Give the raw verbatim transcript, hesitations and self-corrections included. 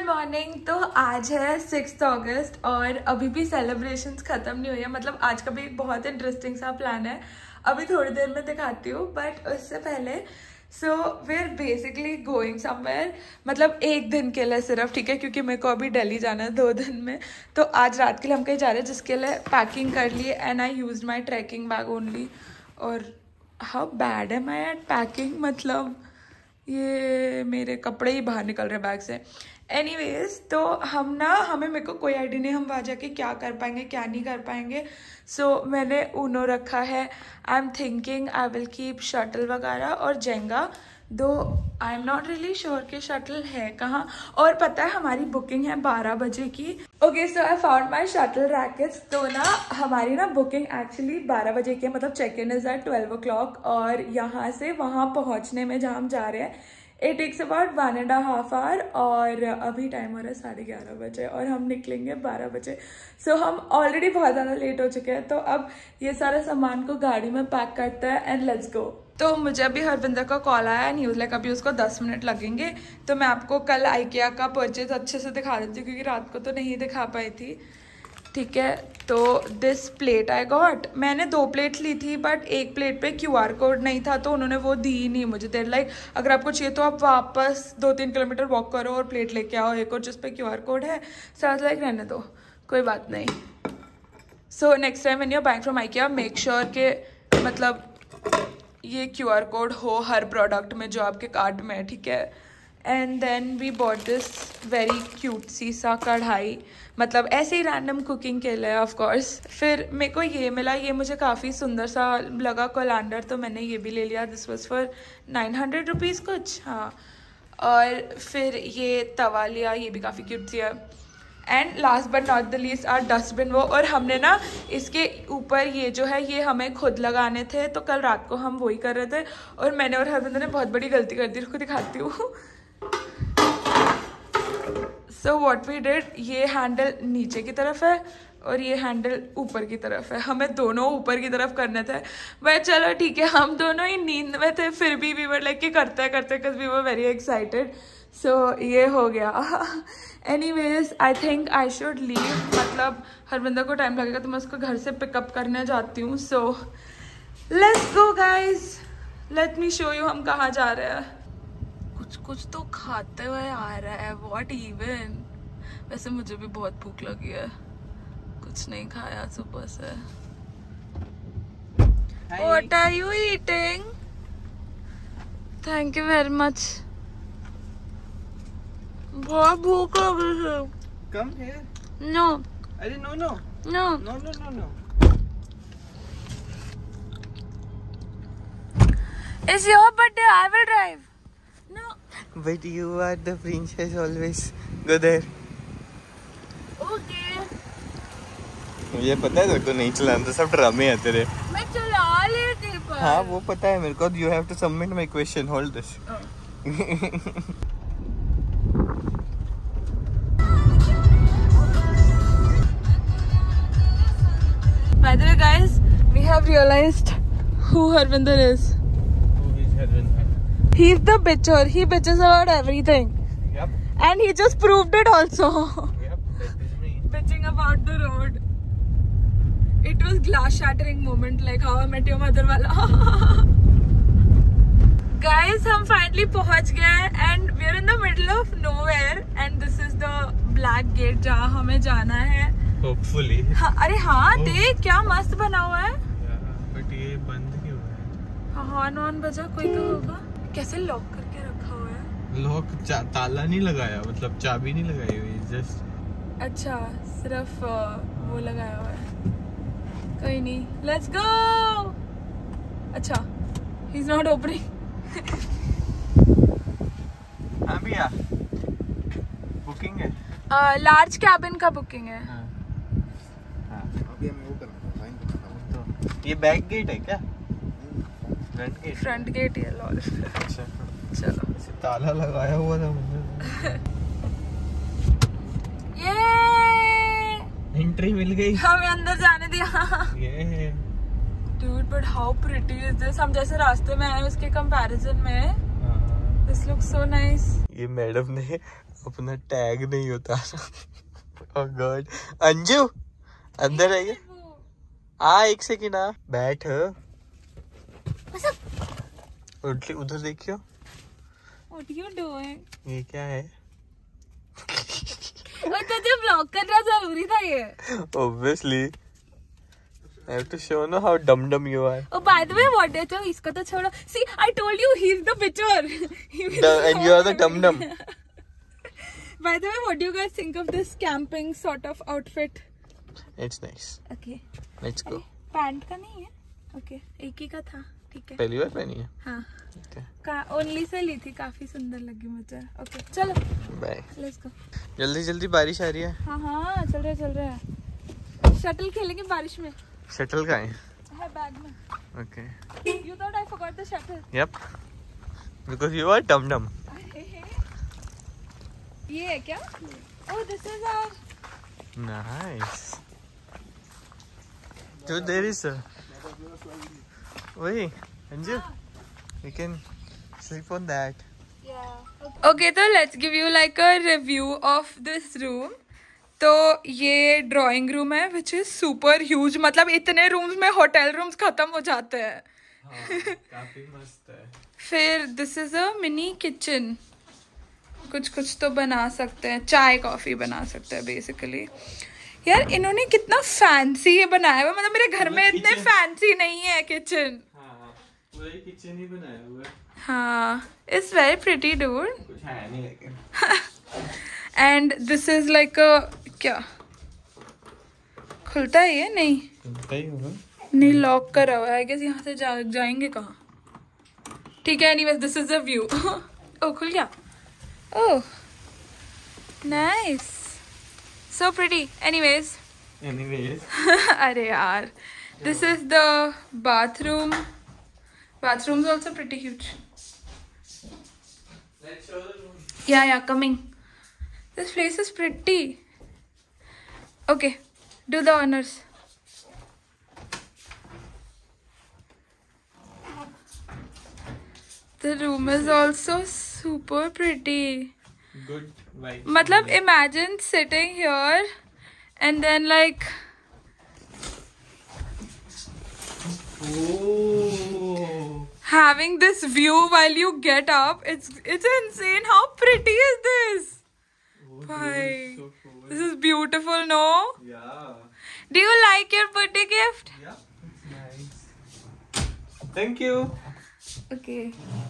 Morning. तो आज है सिक्स अगस्त और अभी भी सेलिब्रेशंस खत्म नहीं हुई है। मतलब आज का भी बहुत इंटरेस्टिंग सा प्लान है, अभी थोड़ी देर में दिखाती हूँ। बट उससे पहले so we are basically going somewhere, मतलब एक दिन के लिए सिर्फ, ठीक है, क्योंकि मेरे को अभी दिल्ली जाना है दो दिन में। तो आज रात के लिए हम कहीं जा रहे हैं, जिसके लिए पैकिंग कर ली and I use my trekking bag only. और हाउ बैड है माई एट पैकिंग, मतलब ये मेरे कपड़े ही बाहर निकल रहे बैग से। एनीवेज, तो हम ना हमें मेरे को कोई आइडिया नहीं हम वहाँ जाके क्या कर पाएंगे क्या नहीं कर पाएंगे। सो so, मैंने ऊनो रखा है। I am thinking I will keep shuttle वगैरह और Jenga, though I am not really sure कि शटल है कहाँ। और पता है हमारी बुकिंग है बारह बजे की। Okay, so I found my shuttle rackets. तो ना हमारी ना बुकिंग एक्चुअली बारह बजे की है, मतलब check in is at twelve o'clock. और यहाँ से वहाँ पहुँचने में जहाँ हम जा रहे हैं it takes about one and half hour. और अभी टाइम हो रहा है साढ़े ग्यारह बजे और हम निकलेंगे बारह बजे। सो so, हम ऑलरेडी बहुत ज़्यादा लेट हो चुके हैं। तो अब ये सारा सामान को गाड़ी में पैक करते हैं एंड लेट्स गो। तो मुझे अभी हरविंदर का कॉल आया एंड यूज लाइक अभी उसको दस मिनट लगेंगे। तो मैं आपको कल आइकिया का परचेज अच्छे से दिखा देती हूँ, क्योंकि रात को तो नहीं दिखा पाई थी। ठीक है, तो दिस प्लेट आई गॉट, मैंने दो प्लेट ली थी बट एक प्लेट पे क्यूआर कोड नहीं था, तो उन्होंने वो दी नहीं मुझे। देर लाइक अगर आपको चाहिए तो आप वापस दो तीन किलोमीटर वॉक करो और प्लेट लेके आओ एक और जिस पे क्यूआर कोड है। साथ लाइक रहने दो, कोई बात नहीं। So next time when you are buying from IKEA make sure के मतलब ये क्यूआर कोड हो हर प्रोडक्ट में जो आपके कार्ट में है, ठीक है। And then we bought this very cute सी सा कढ़ाई, मतलब ऐसे ही रैंडम कुकिंग के लिए ऑफ कोर्स। फिर मेरे को ये मिला, ये मुझे काफ़ी सुंदर सा लगा कोलैंडर, तो मैंने ये भी ले लिया। This was for nine hundred rupees कुछ, हाँ। और फिर ये तवा लिया, ये भी काफ़ी क्यूट सी है। And last but not the least are dustbin वो। और हमने ना इसके ऊपर ये जो है ये हमें खुद लगाने थे, तो कल रात को हम वही कर रहे थे और मैंने और हरविंदर ने बहुत बड़ी गलती कर दी। उसको दिखाती हूँ। सो वॉट वी डिड, ये हैंडल नीचे की तरफ है और ये हैंडल ऊपर की तरफ है, हमें दोनों ऊपर की तरफ करने थे। बट चलो ठीक है, हम दोनों ही नींद में थे फिर भी वी वर लाइक कि करते करते because we were very excited. So ये हो गया। Anyways I think I should leave, मतलब हरविंदर को टाइम लगेगा तो मैं उसको घर से पिकअप करने जाती हूँ। So let's go guys, let me show you हम कहाँ जा रहे हैं। कुछ कुछ तो खाते हुए आ रहा है, व्हाट इवन। वैसे मुझे भी बहुत भूख लगी है, कुछ नहीं खाया सुबह से। What are you eating? Thank you very much. बहुत भूख लगी है। Come here. No. अरे no no. No. No no no no. It's your birthday. I will drive. No. But you are the princess always. Go there. Okay. मुझे पता है तेरे को नहीं चलाना, तो सब ड्रामे हैं तेरे। मैं चला लेती पर। हाँ वो पता है मेरे को। You have to submit my question. Hold this. Oh. By the way guys, we have realized who Harvinder is. Who is Harvinder? He's the bitcher. He bitches about everything. Yep. And he just proved it also. Yep, that is me. Bitching about the road. It was glass shattering moment like How I Met Your Mother वाला. Guys, हम finally पहुंच गए and we are in the middle of nowhere and this is the black gate जहाँ हमें जाना है। Hopefully. हाँ, अरे हाँ oh. देख क्या मस्त बना हुआ है। बट ये बंद क्यों है? हॉर्न ऑन बजा, कोई तो होगा। कैसे लॉक करके रखा हुआ है? लॉक ताला नहीं लगाया, मतलब चाबी नहीं लगाई हुई, जस्ट। अच्छा, सिर्फ वो लगाया हुआ है। कोई नहीं, लेट्स गो। अच्छा, ही इज नॉट ओपनिंग। हाँ भैया, बुकिंग है। लार्ज कैबिन का बुकिंग है। हाँ। हाँ। अभी मैं वो करना है, तो ये बैक गेट है क्या? Front gate. फ्रंट गेट ही है। लॉल। अच्छा चलो, इसे ताला लगाया हुआ था मुझे। ये एंट्री मिल गई, हमें अंदर जाने दिया। ये Dude, but how pretty is this? हम जैसे रास्ते में आए उसके कंपैरिजन में दिस लुक्स सो नाइस। ये मैडम ने अपना टैग नहीं होता। ओह गॉड। अंजू अंदर आइए। आ एक सेकंड आ बैठ। उधर देखियो। What you doing? ये क्या है? और तुझे ब्लॉक करना जरूरी था ये। Obviously, I have to show no how dumb dumb you are. Oh, by the way, what did you? इसका तो छोड़ो. See, I told you he's the picture. He And you are the dumb dumb. By the way, what do you guys think of this camping sort of outfit? It's nice. Okay. Let's go. Pant का नहीं है? Okay, एक ही का था. ठीक है. पहली बार पहनी है? हाँ. Okay. का ओनली से ली थी, काफी सुंदर लगी मुझे. Okay, चलो. Bye. Let's go. जल्दी जल्दी बारिश आ रही है. हाँ हाँ चल रहा है चल रहा है. शटल खेलेंगे बारिश में. शटल कहाँ है? है बैग में. Okay. You thought I forgot the shuttle? Yep. Because you are dumb dumb. ये है क्या? Oh, this is our. Nice. Dude, there is a. Wait, Anju, you can sleep on that. Yeah. Okay, so let's give you like a review of this room. तो ये drawing room है which is super huge. मतलब इतने rooms में hotel rooms खत्म हो जाते हैं. हाँ, काफी मस्त है. फिर this is a mini kitchen. कुछ कुछ तो बना सकते हैं. चाय कॉफी बना सकते हैं बेसिकली. यार इन्होंने कितना फैंसी ये बनाया हुआ. मतलब मेरे घर में इतने फैंसी नहीं है किचन. हाँ, पूरा किचन ही बनाया हुआ है. हाँ, इट्स वेरी प्रिटी डूड. कुछ है नहीं लेकिन. And this is like a क्या खुलता है ये? नहीं खुलता ही होगा. नहीं, लॉक करा हुआ है. आई गेस यहाँ से जा, जाएंगे कहाँ? ठीक है. Anyways this is a view. Oh खुल गया. Oh nice. So pretty. Anyways Anyways. अरे यार, this is the bathroom. Bathroom is also pretty huge. Let's show the room. Yeah, yeah, coming. This place is pretty. Okay, do the honors. The room is also super pretty. Good vibe. मतलब imagine sitting here and then like Oh. having this view while you get up. It's it's insane. How pretty is this? Oh, Bye. so cool. This is beautiful, no? Yeah. Do you like your birthday gift? Yeah. It's nice. Thank you. Okay.